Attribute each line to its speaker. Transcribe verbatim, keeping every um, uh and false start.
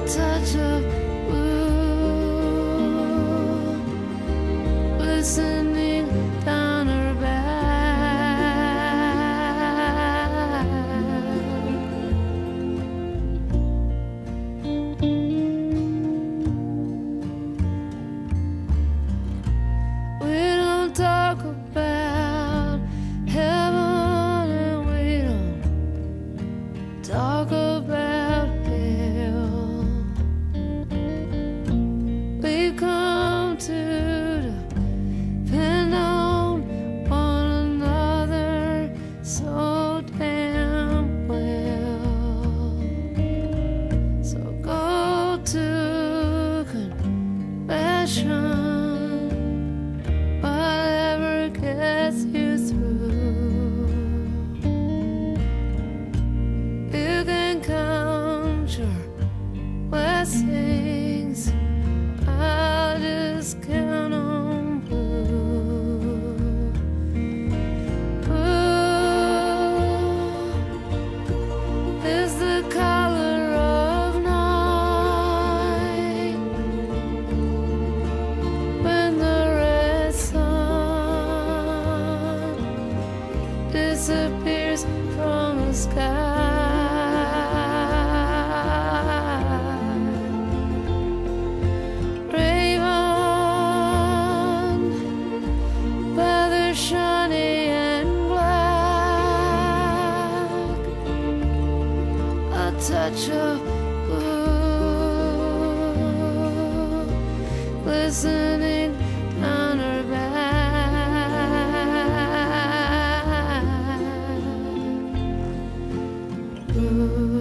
Speaker 1: touch of blue glistening down her back. We don't talk about heaven, and we don't talk about hell. We've come to depend on one another so damn well. So go to confession, whatever gets you through. You can count your blessings, I'll just count on blue. Blue is the color of night when the red sun disappears from the sky. Raven, feathers shiny and black, a touch of blue glistening down her back. Blue.